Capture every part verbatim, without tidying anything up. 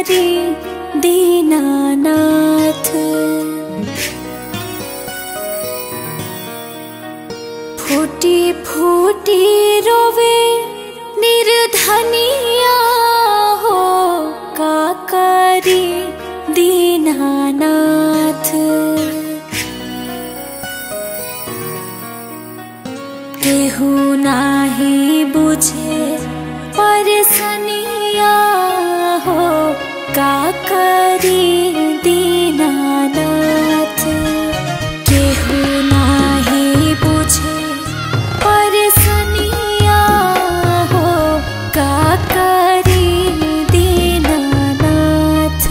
करी दीनानाथ। फूटी फूटी रोवे निर्धनिया हो का करी दीनानाथ। केहू नाही बुझे परसनिया हो का करी दीनानाथ। केहू नाही बुझे परसनिया हो का करी दीनानाथ।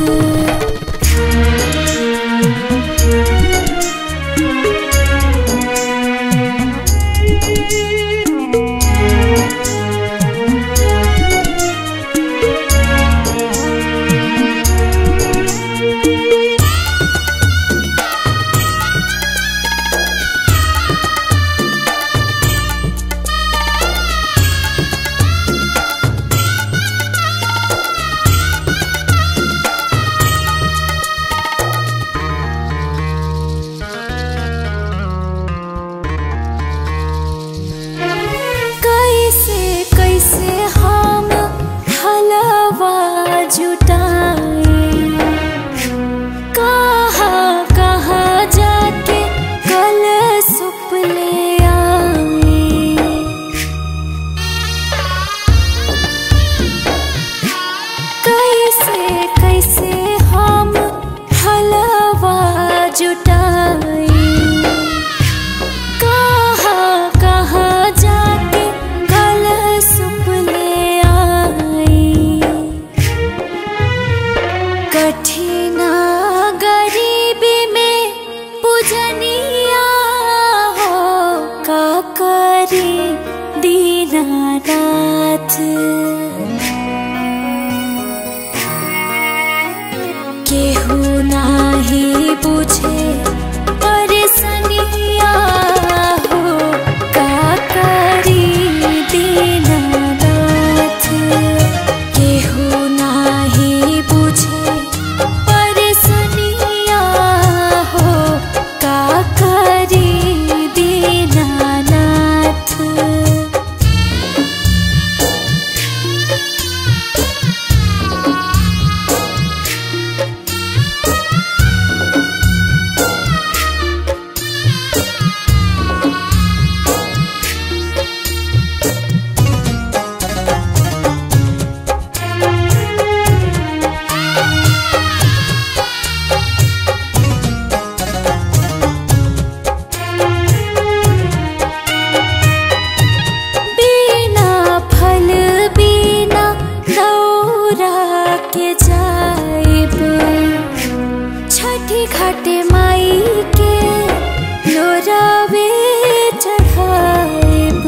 दीनानाथ। केहू नाही बुझे परसनिया हो का करी दीनानाथ। केहू नाही बुझे परसनिया हो का करी दीनानाथ। घाटे माई के लोरावे चढ़ाएब।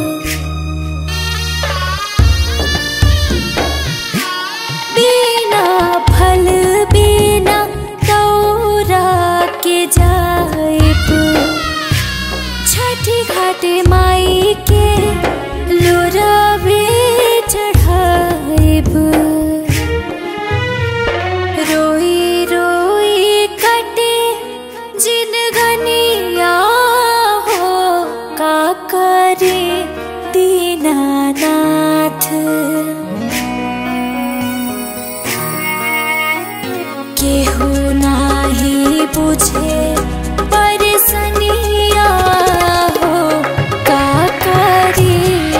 बिना फल बिना दौरा के जाएब। छठी घाटे माई के लोरावे चढ़ाएब। रोई रोई कटे जिनगनिया हो का करे दीनानाथ। केहू नाही बुझे परसनिया हो का करे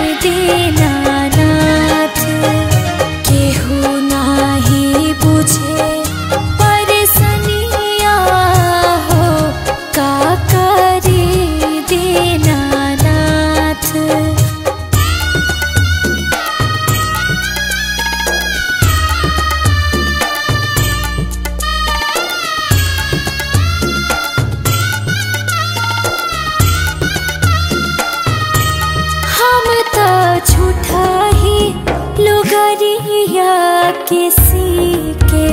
दीनानाथ। केहू नाही बुझे परसनिया हो का करे दीनानाथ। झूठा ही लुगरिया के सीके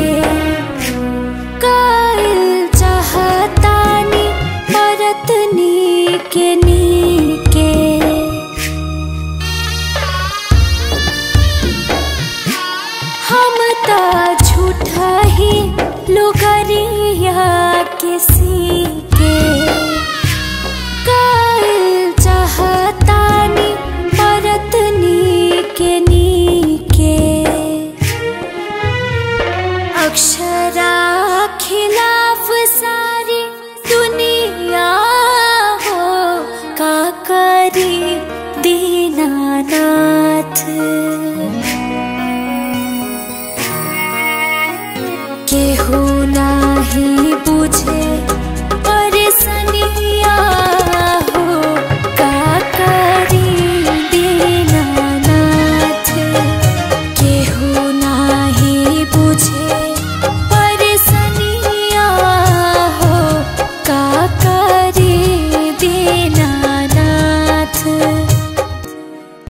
कायल चाहतानी परतनी के नीके। हम ता झूठा लुगरिया के सीके। कायल चाहतानी परतनी के नीके। अक्षरा खिलाफ सारी दुनिया हो, का करी दीनानाथ। केहू